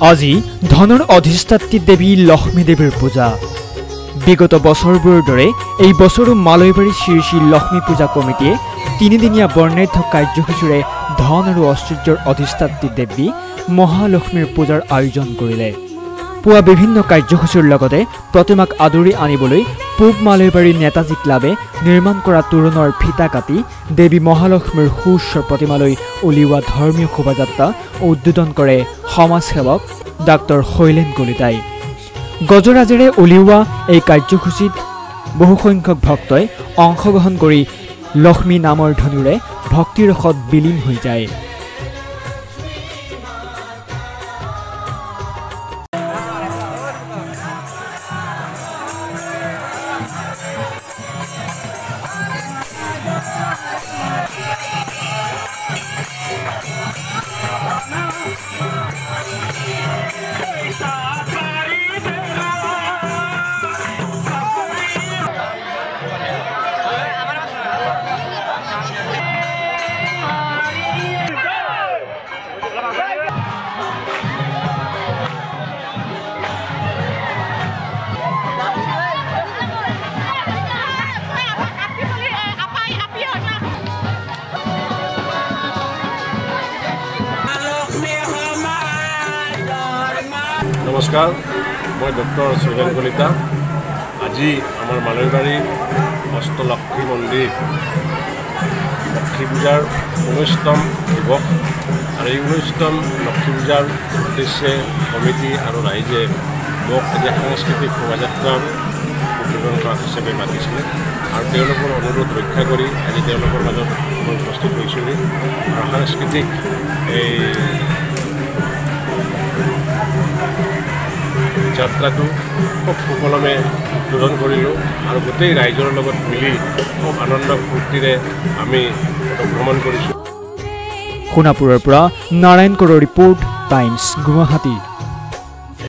আজি ধনৰ অধিষ্ঠাত্ৰী দেৱী লক্ষ্মী দেৱীৰ পূজা। বিগত বছৰবোৰৰ দৰে এই বছৰো মালৈবাৰী শ্ৰী শ্ৰী লক্ষ্মী পূজা কমিটিয়ে 3 দিনীয়া বৰ্ণাঢ্য কাৰ্যসূচীৰে ধন আৰু ঐশ্বৰ্যৰ অধিষ্ঠাত্ৰী দেৱী মহালক্ষ্মীৰ পূজাৰ আয়োজন কৰিলে। পুৱা বিভিন্ন কাৰ্যসূচীৰ লগতে প্ৰতিমাক আদৰি আনিবলৈ পূব মালৈবাৰী নেতাজী ক্লাবে নিৰ্মাণ কৰা তোৰণৰ ফিতা কাটি দেৱী মহালক্ষ্মীৰ সুউচ্চ প্ৰতিমালৈ উলিওৱা ধৰ্মীয় শোভাযাত্ৰা উদ্বোধন কৰে সমাজসেৱক ডাক্তৰ শৈলেন কলিতাই। গজৰাজেৰে উলিওৱা এই কাৰ্যসূচীত বহুসংখ্যক ভক্তই অংশগ্ৰহণ কৰি লক্ষ্মী নামৰ ধ্বনিৰে ভক্তিৰসত বিলীন হৈ যায়। নমস্কাৰ, মই ডক্টৰ শৈলেন কলিতা। আজি আমাৰ মালৈবাৰী অষ্টলক্ষ্মী মন্দিৰ লক্ষ্মী পূজাৰ 19তম দিৱস আৰু এই 19তম লক্ষ্মী পূজাৰ উদ্দেশ্যে কমিটি আৰু ৰাইজে মোক আজি সাংস্কৃতিক শোভাযাত্ৰাৰ উদ্বোধন কৰা হিচাপে মাতিছিলে আৰু তেওঁলোকৰ অনুৰোধ ৰক্ষা কৰি আজি তেওঁলোকৰ মাজত মই উপস্থিত হৈছিলোঁ আৰু সাংস্কৃতিক এই যাত্ৰাটো খুব সুকলমে উদ্বোধন কৰিলোঁ আৰু গোটেই ৰাইজৰ লগত মিলি খুব আনন্দ ফূৰ্তিৰে আমি ভ্ৰমণ কৰিছোঁ। সোণাপুৰৰ পৰা নাৰায়ণ কৰৰ ৰিপৰ্ট, টাইমছ গুৱাহাটী।